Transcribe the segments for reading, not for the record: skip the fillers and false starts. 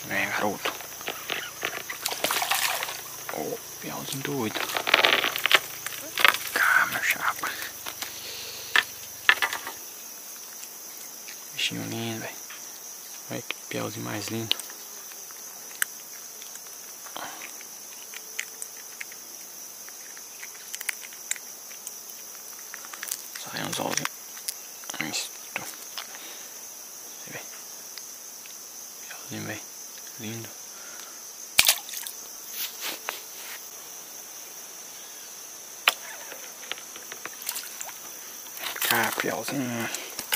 Vem, garoto. Ô, piauzinho doido. Cá, meu chapa. Bichinho lindo, velho. Olha que piauzinho mais lindo. Sai uns ovos. Isso. Você vê. Piauzinho, velho. Lindo. Ah, piauzinho.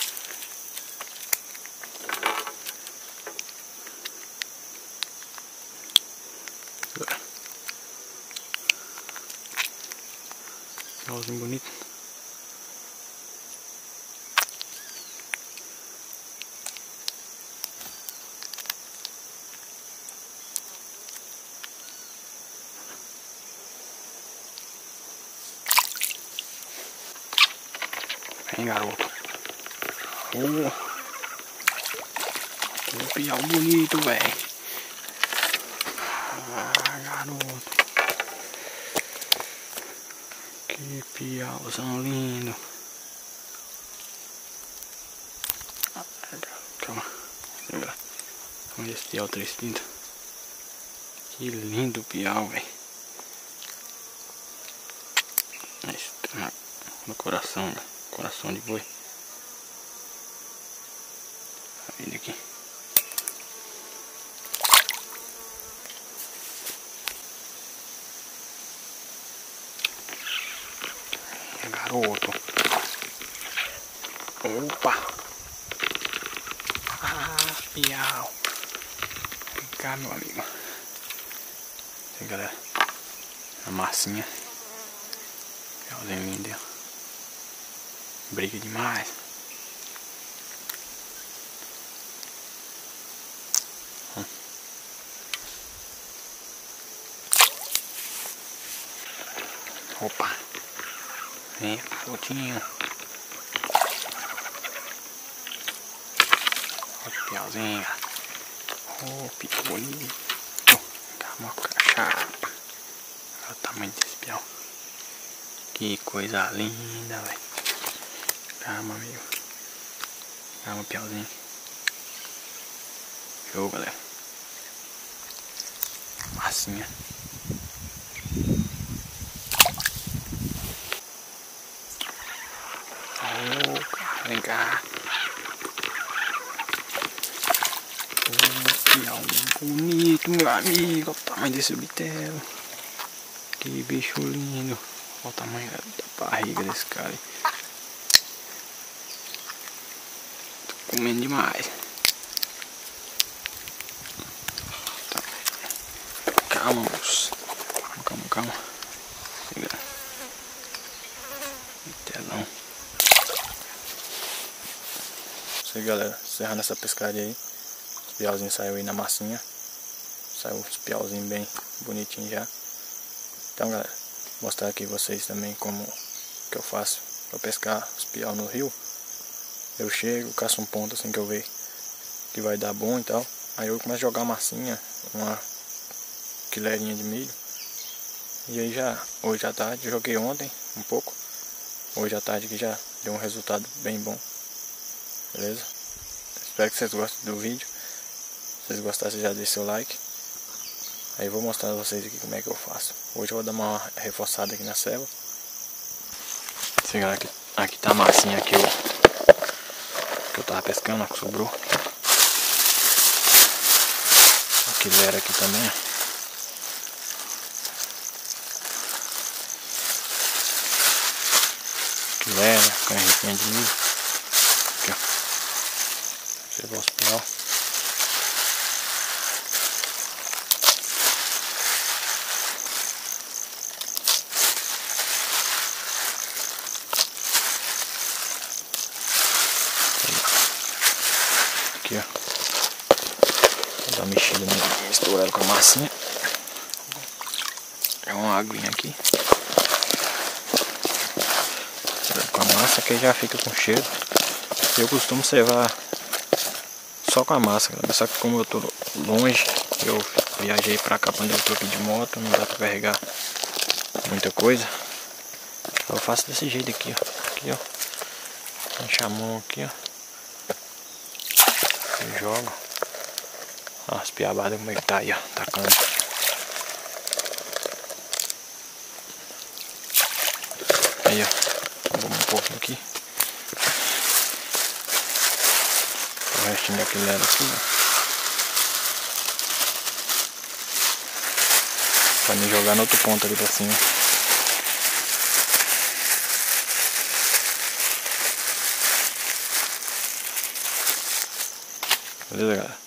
Piauzinho bonito. Vem, garoto. Piau bonito, velho. Ah, garoto. Que piauzão lindo. Calma. Olha esse piau tristinho. Que lindo piau, velho. No coração, velho. Coração de boi. Tá vendo aqui? Garoto. Opa. Ah, piau. Vem cá, meu amigo. Aí, galera. A massinha. Piauzinho lindo, ó. Briga demais. Opa. Vem, garotinho. Olha que piauzinho. Oh, piau bonito. Calma, chapa. Olha o tamanho desse piau. Que coisa linda, velho. Calma, amigo. Calma, piauzinho. Show, galera. Massinha. Oh, vem cá. Oh, piau bonito, meu amigo. Olha o tamanho desse bitelo. Que bicho lindo. Olha o tamanho da barriga desse cara. Comendo demais. Tá. Calma, moço. Calma. Segura. Telão. Isso aí, galera. Encerrando essa pescaria aí. Os piauzinhos saiu aí na massinha. Saiu os piauzinhos bem bonitinhos já. Então, galera, vou mostrar aqui vocês também como que eu faço pra pescar os piau no rio. Eu chego, caço um ponto assim que eu ver que vai dar bom e tal. Aí eu começo a jogar massinha, uma quileirinha de milho. E aí já, hoje à tarde, joguei ontem um pouco. Hoje à tarde que já deu um resultado bem bom. Beleza? Espero que vocês gostem do vídeo. Se vocês gostaram, já deixem seu like. Aí eu vou mostrar pra vocês aqui como é que eu faço. Hoje eu vou dar uma reforçada aqui na cela. Aqui tá a massinha que eu tava pescando, que sobrou. A quilera aqui também. Quilera, canjiquinha de milho. Aqui, ó. Chegou os piau. Aqui, ó. Vou dar uma mexida, misturar ela com a massinha. Pegar uma aguinha aqui. Misturar com a massa que já fica com cheiro. Eu costumo cevar só com a massa, galera. Só que como eu tô longe, eu viajei pra cá quando eu tô aqui de moto, não dá pra carregar muita coisa. Eu faço desse jeito aqui, ó. Aqui, ó. Enche a mão aqui, ó. Eu jogo. Ó, as piabadas como é que tá aí, ó. Tacando. Aí, ó. Vamos um pouco aqui. O restinho daquele lado aqui, ó. Pra me jogar no outro ponto ali pra cima. Beleza, galera?